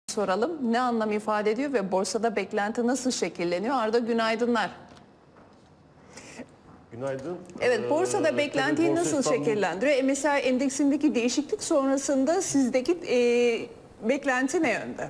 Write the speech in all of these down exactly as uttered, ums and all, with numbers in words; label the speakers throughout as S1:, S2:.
S1: soralım. Ne anlam ifade ediyor ve borsada beklenti nasıl şekilleniyor? Arda, günaydınlar.
S2: Günaydın.
S1: Evet, borsada
S2: ee,
S1: beklentiyi
S2: Borsa
S1: nasıl
S2: İstanbul...
S1: şekillendiriyor? M S I endeksindeki değişiklik sonrasında sizdeki e, beklenti ne yönde?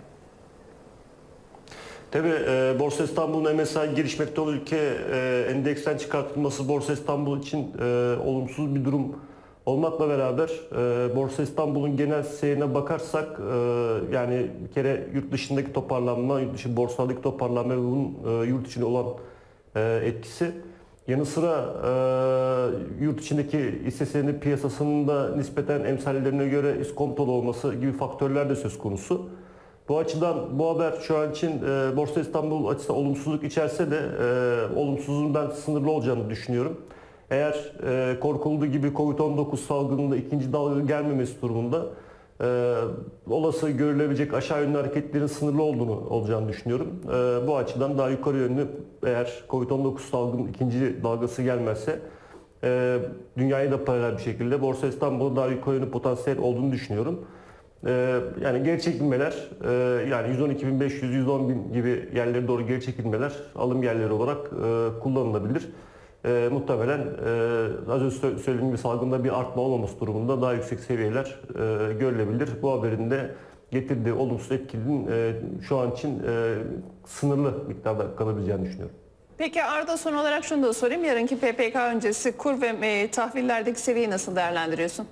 S2: Tabii e, Borsa İstanbul'un M S I gelişmekte olan ülke e, endeksten çıkartılması Borsa İstanbul için e, olumsuz bir durum olmakla beraber e, Borsa İstanbul'un genel seyrine bakarsak e, yani bir kere yurt dışındaki toparlanma, yurt dışı borsadaki toparlanma ve bunun e, yurt içinde olan e, etkisi. Yanı sıra e, yurt içindeki hisse senedi piyasasının da nispeten emsallerine göre iskontolu olması gibi faktörler de söz konusu. Bu açıdan bu haber şu an için e, Borsa İstanbul açısından olumsuzluk içerse de e, olumsuzluğun ben sınırlı olacağını düşünüyorum. Eğer e, korkulduğu gibi Covid on dokuz salgınında ikinci dalga gelmemesi durumunda e, olası görülebilecek aşağı yönlü hareketlerin sınırlı olduğunu olacağını düşünüyorum. E, bu açıdan daha yukarı yönlü eğer Covid on dokuz salgının ikinci dalgası gelmezse e, dünyaya da paralel bir şekilde Borsa İstanbul'da daha yukarı yönlü potansiyel olduğunu düşünüyorum. Ee, yani geri çekilmeler e, yani yüz on iki bin beş yüz yüz on bin gibi yerlere doğru geri çekilmeler alım yerleri olarak e, kullanılabilir. E, muhtemelen e, az önce söylediğim gibi salgında bir artma olmaması durumunda daha yüksek seviyeler e, görülebilir. Bu haberin de getirdiği olumsuz etkinin e, şu an için e, sınırlı miktarda kalabileceğini düşünüyorum.
S1: Peki Arda, son olarak şunu da sorayım. Yarınki P P K öncesi kur ve e, tahvillerdeki seviyeyi nasıl değerlendiriyorsun?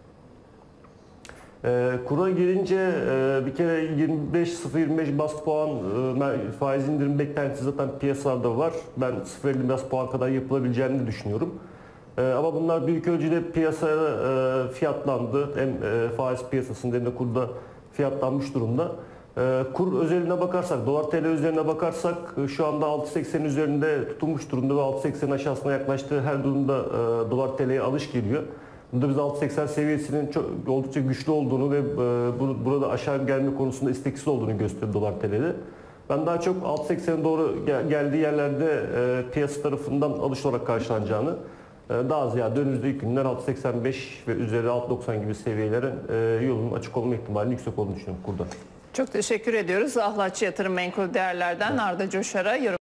S2: E, kura gelince e, bir kere yirmi beş sıfır yirmi beş bas puan e, faiz indirim beklentisi zaten piyasalarda var. Ben sıfır elli bas puan kadar yapılabileceğini düşünüyorum. E, ama bunlar büyük ölçüde piyasaya e, fiyatlandı. Hem e, faiz piyasasında hem de kurda fiyatlanmış durumda. E, kur özeline bakarsak, dolar T L üzerine bakarsak e, şu anda altı seksen üzerinde tutulmuş durumda ve altı seksen aşağısına yaklaştığı her durumda e, dolar T L'ye alış geliyor. Burada biz altı seksen seviyesinin çok, oldukça güçlü olduğunu ve e, burada aşağı gelme konusunda isteksiz olduğunu gösteriyor dolar T L'de. Ben daha çok altı seksene doğru gel, geldiği yerlerde e, piyasa tarafından alış olarak karşılanacağını, e, daha ziyade önümüzdeki günler altı seksen beş ve üzeri altı doksan gibi seviyelerin e, yolunun açık olma ihtimalinin yüksek olduğunu düşünüyorum kurda.
S1: Çok teşekkür ediyoruz. Ahlatçı Yatırım Menkul Değerler'den Arda Coşar'a yorum